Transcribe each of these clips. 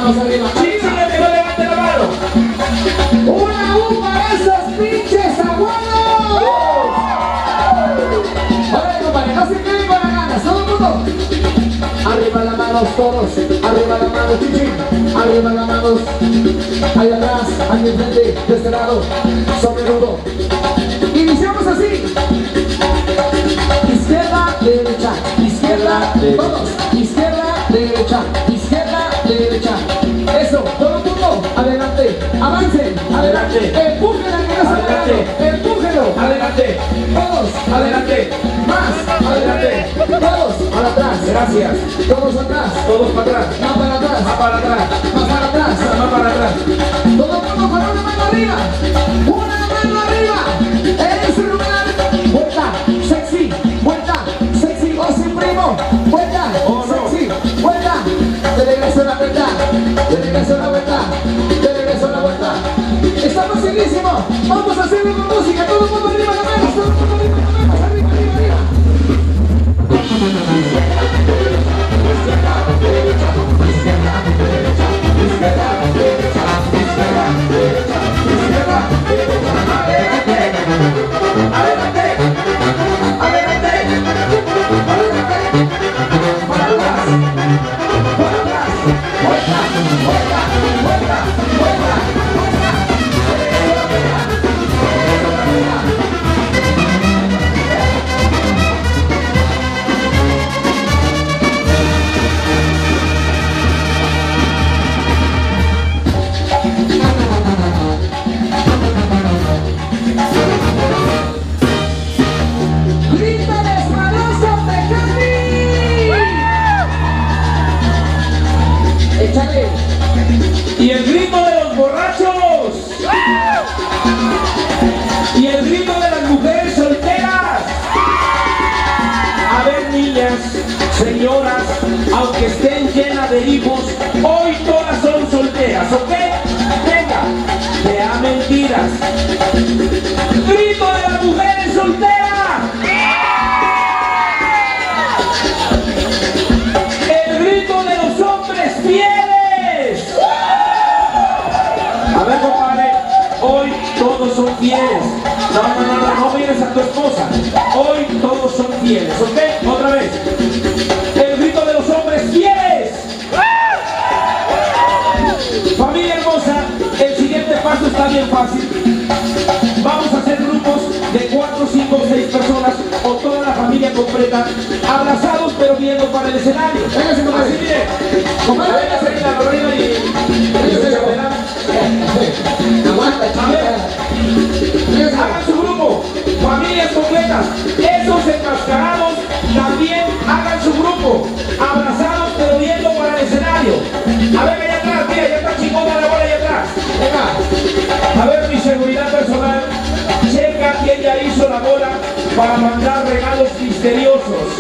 manos arriba. Chicas, que no levante la mano. Una para esos pinches abuelos. Ahora, compadre, no se queden con las ganas, todo el mundo. Arriba las manos todos, arriba las manos, chichi, arriba las manos, ahí atrás, ahí enfrente, de este lado, sobre nudo. Iniciamos así. Izquierda, derecha, izquierda, todos, izquierda, derecha, eso, todo el mundo, adelante, avancen, Adelante. empujen a que no se Adelante. empújenlo, Adelante. todos, Adelante. más, Adelante. todos, para atrás, Gracias. todos atrás, Todos para atrás. más para atrás, Más para atrás. más para atrás, Más para atrás. todo el mundo con una mano arriba, en su lugar, vuelta, sexy, o sin primo, vuelta, Oh, no. sexy, vuelta, de regreso a la vuelta, estamos finísimos, vamos a hacerlo con música, todo el mundo arriba las manos, arriba. Y el grito de los borrachos. Y el grito de las mujeres solteras. A ver, niñas, señoras, aunque estén llenas de hijos, hoy todas son solteras, ¿ok? Venga, vea mentiras. Grito de las mujeres solteras. El grito de los hombres fieles. A ver, compadre, hoy todos son fieles. No mires a tu esposa. Hoy todos son fieles, ¿ok? Otra vez. El grito de los hombres fieles. Familia hermosa, el siguiente paso está bien fácil. Vamos a hacer grupos de 4, 5, 6 personas o toda la familia completa, abrazados pero viendo para el escenario. Véngase, compadre. Así, mire. Compadre, Véngase ahí la Lorena y aguanta, hagan su grupo, familias completas. Esos enmascarados también hagan su grupo, abrazados pero viendo para el escenario. A ver, allá atrás, mira, ya está chingona la bola allá atrás. Venga, a ver mi seguridad personal, checa quién ya hizo la bola para mandar regalos misteriosos.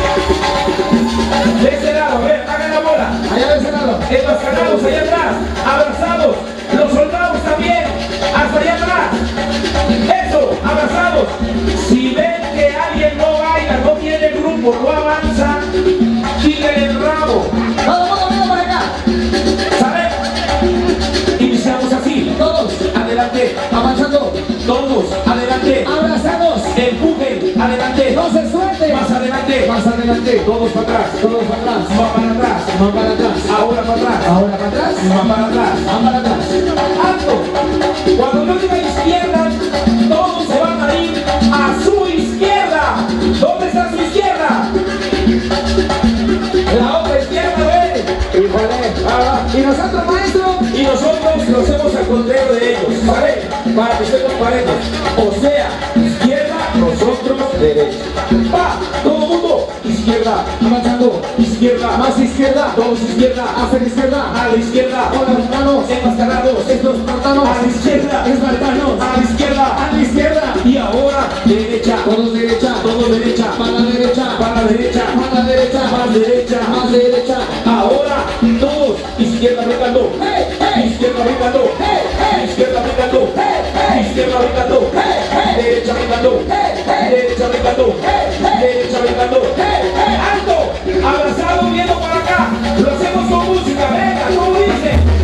De este lado, a ver, hagan la bola. allá de ese lado. Enmascarados allá atrás, abrazados, los soldados también, hasta allá atrás. Eso, abrazados. Si ven que alguien no baila, no tiene grupo, no avanza, quiten el rabo. Todo el mundo venga para acá. ¿Saben? Iniciamos así. Todos Adelante, avanzando, todos, adelante. abrazados. Empujen, adelante. No se suelten. Más adelante. Más adelante. Todos para atrás. Todos para atrás. Más para atrás. Más para atrás. Ahora para atrás. Ahora para atrás. Más para atrás. Más para atrás. ¡Alto! Cuando yo diga izquierda, todos se van a ir a su izquierda. ¿Dónde está su izquierda? La otra izquierda, ¿ven? Híjole. Y nosotros, maestro. Y nosotros lo hacemos al contrario de ellos, ¿vale? Para que estemos parejos. O sea, izquierda, nosotros derecha. ¡Va! Todo el mundo. Izquierda, Avanzando. izquierda, Más izquierda. todos izquierda, Hacia la izquierda. a la izquierda, Con las manos. enmascarados, Estos espartanos. a la izquierda, Espartanos. a la izquierda, A la izquierda. y ahora derecha, Todos derecha. todos derecha, Para la derecha. para la derecha, Para la derecha. más derecha, Más derecha. ahora todos, izquierda brincando, ¡Hey! ¡Hey! izquierda brincando, ¡Hey! ¡Hey! izquierda brincando, ¡Hey! ¡Hey! izquierda brincando, ¡Hey! ¡Hey! derecha brincando, ¡Hey! ¡Hey! derecha brincando, derecha brincando, alto, abrazado viendo para acá, lo hacemos con música, venga, ¿cómo dice?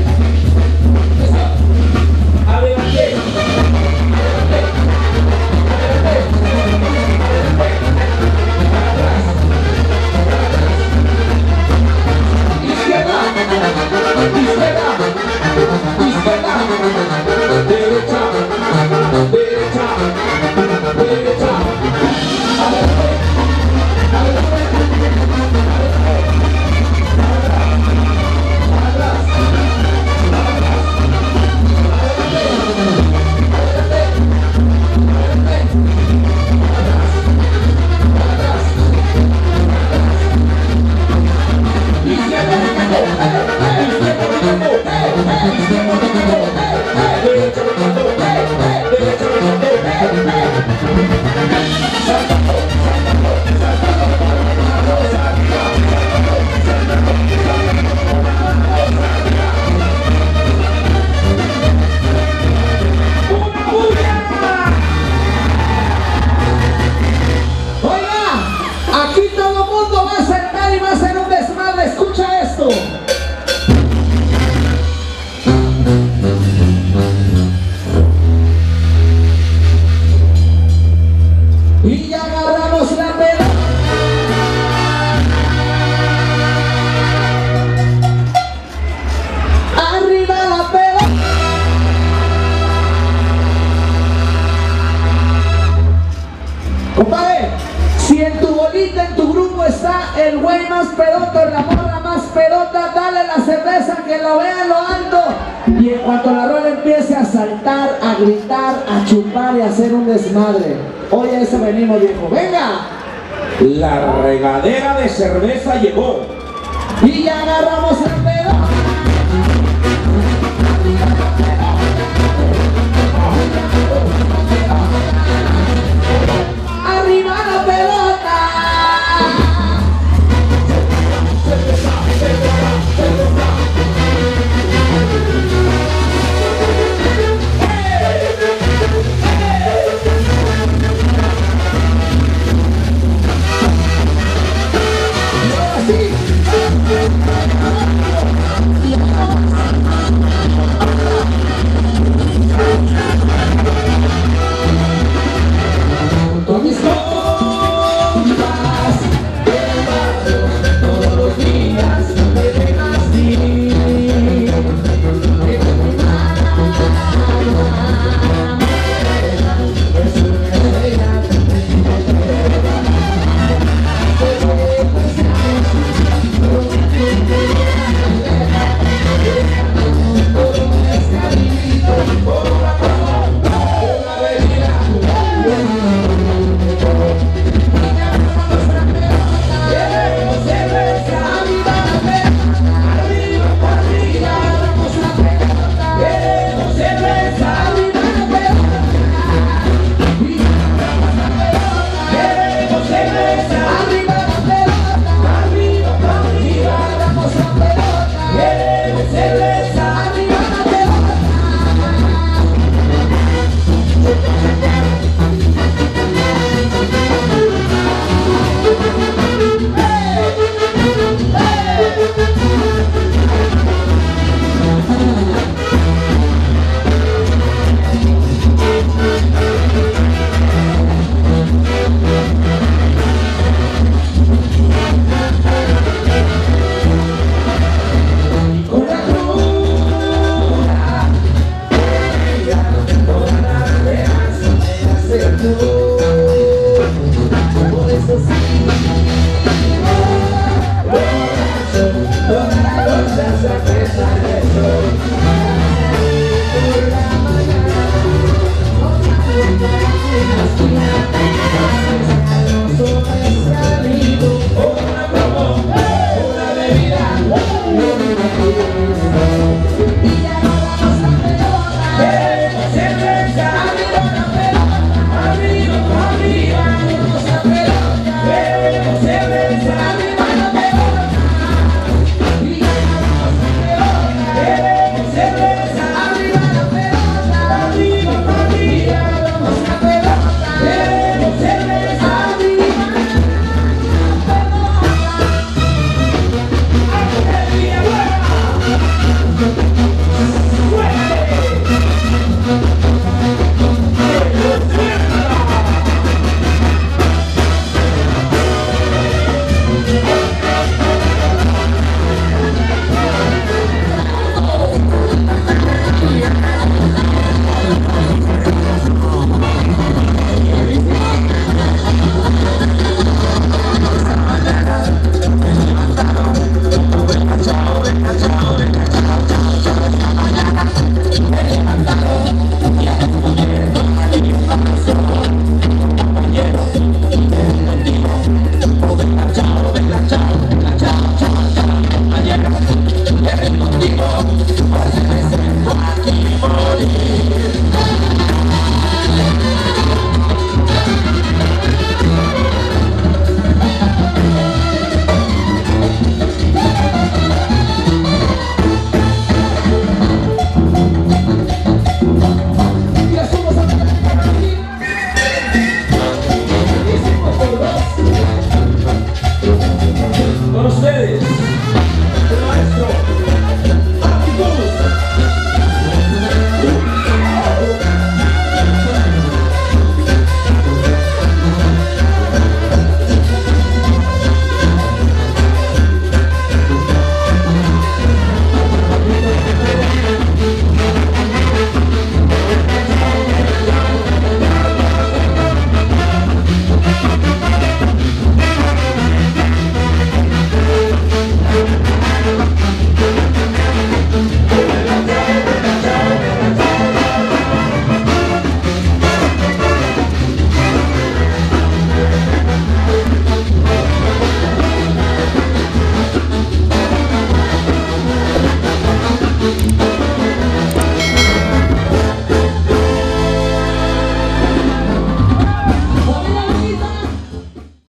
que lo vean lo alto. Y en cuanto la rola empiece a saltar, a gritar, a chupar y a hacer un desmadre. Hoy a eso venimos, viejo. ¡Venga! La regadera de cerveza llegó. Y ya agarramos el pedo. ¡Arriba la pelota! Con mis